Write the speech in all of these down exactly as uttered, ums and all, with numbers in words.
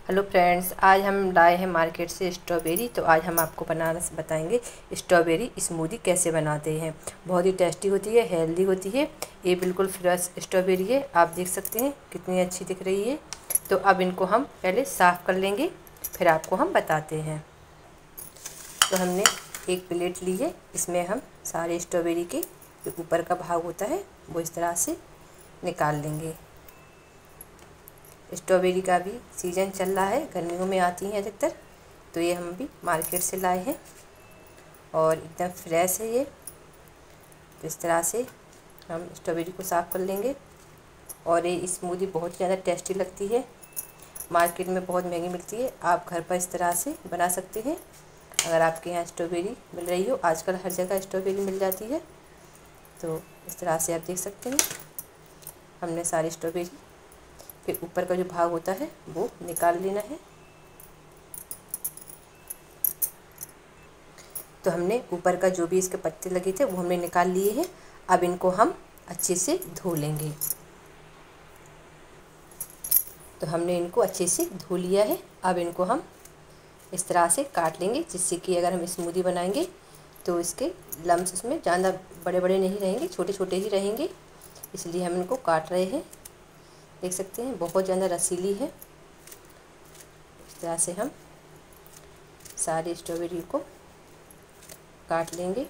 Hello friends, आज हम लाए हैं मार्केट से स्ट्रॉबेरी। तो आज हम आपको बनाना बताएंगे स्ट्रॉबेरी स्मूदी कैसे बनाते हैं। बहुत ही टेस्टी होती है, हेल्दी होती है। ये बिल्कुल फ्रेश स्ट्रॉबेरी है, आप देख सकते हैं कितनी अच्छी दिख रही है। तो अब इनको हम पहले साफ़ कर लेंगे, फिर आपको हम बताते हैं। तो हमने एक प्लेट ली है, इसमें हम सारे स्ट्रॉबेरी के जो ऊपर का भाग होता है वो इस तरह से निकाल लेंगे। स्ट्रॉबेरी का भी सीज़न चल रहा है, गर्मियों में आती हैं अधिकतर। तो ये हम भी मार्केट से लाए हैं और एकदम फ्रेश है ये। तो इस तरह से हम स्ट्रॉबेरी को साफ़ कर लेंगे। और ये स्मूदी बहुत ज़्यादा टेस्टी लगती है। मार्केट में बहुत महंगी मिलती है, आप घर पर इस तरह से बना सकते हैं अगर आपके यहाँ स्ट्रॉबेरी मिल रही हो। आजकल हर जगह स्ट्रॉबेरी मिल जाती है। तो इस तरह से आप देख सकते हैं हमने सारी स्ट्रॉबेरी, फिर ऊपर का जो भाग होता है वो निकाल लेना है। तो हमने ऊपर का जो भी इसके पत्ते लगे थे वो हमने निकाल लिए हैं। अब इनको हम अच्छे से धो लेंगे। तो हमने इनको अच्छे से धो लिया है। अब इनको हम इस तरह से काट लेंगे, जिससे कि अगर हम स्मूदी बनाएंगे तो इसके लम्स इसमें ज़्यादा बड़े बड़े नहीं रहेंगे, छोटे छोटे ही रहेंगे। इसलिए हम इनको काट रहे हैं। देख सकते हैं बहुत ज़्यादा रसीली है। इस तरह से हम सारी स्ट्रॉबेरी को काट लेंगे।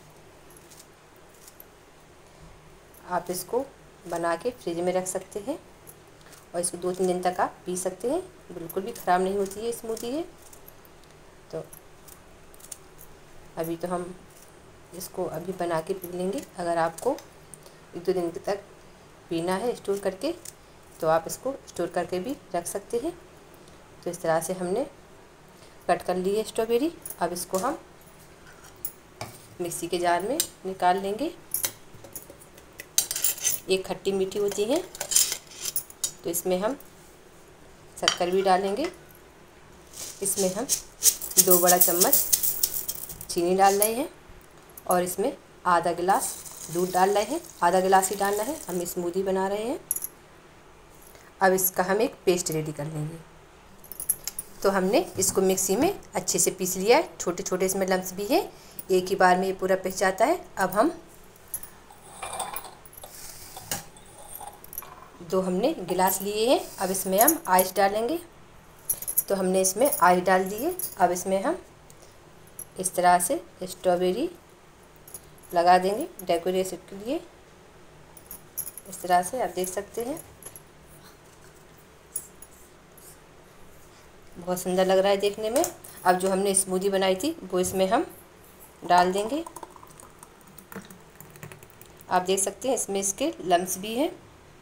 आप इसको बना के फ्रिज में रख सकते हैं और इसको दो तीन दिन तक आप पी सकते हैं, बिल्कुल भी ख़राब नहीं होती है स्मूदी है। तो अभी तो हम इसको अभी बना के पी लेंगे। अगर आपको एक दो दिन तक पीना है स्टोर करके, तो आप इसको स्टोर करके भी रख सकते हैं। तो इस तरह से हमने कट कर ली है स्ट्रॉबेरी। अब इसको हम मिक्सी के जार में निकाल लेंगे। ये खट्टी मीठी होती हैं, तो इसमें हम शक्कर भी डालेंगे। इसमें हम दो बड़ा चम्मच चीनी डाल रहे हैं और इसमें आधा गिलास दूध डाल रहे हैं। आधा गिलास ही डालना है, हम स्मूदी बना रहे हैं। अब इसका हम एक पेस्ट रेडी कर लेंगे। तो हमने इसको मिक्सी में अच्छे से पीस लिया है। छोटे छोटे इसमें लम्स भी हैं, एक ही बार में ये पूरा पिस जाता है। अब हम दो हमने गिलास लिए हैं, अब इसमें हम आइस डालेंगे। तो हमने इसमें आइस डाल दी है। अब इसमें हम इस तरह से स्ट्रॉबेरी लगा देंगे डेकोरेशन के लिए। इस तरह से आप देख सकते हैं बहुत सुंदर लग रहा है देखने में। अब जो हमने स्मूदी बनाई थी वो इसमें हम डाल देंगे। आप देख सकते हैं इसमें इसके लम्स भी हैं।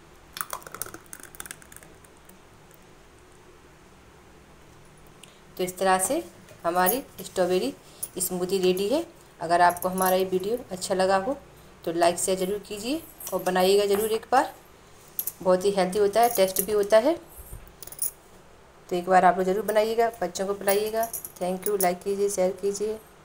तो इस तरह से हमारी स्ट्रॉबेरी स्मूदी रेडी है। अगर आपको हमारा ये वीडियो अच्छा लगा हो तो लाइक शेयर ज़रूर कीजिए और बनाइएगा ज़रूर एक बार। बहुत ही हेल्दी होता है, टेस्ट भी होता है। तो एक बार आप लोग ज़रूर बनाइएगा, बच्चों को पिलाइएगा। Thank you. लाइक कीजिए, शेयर कीजिए।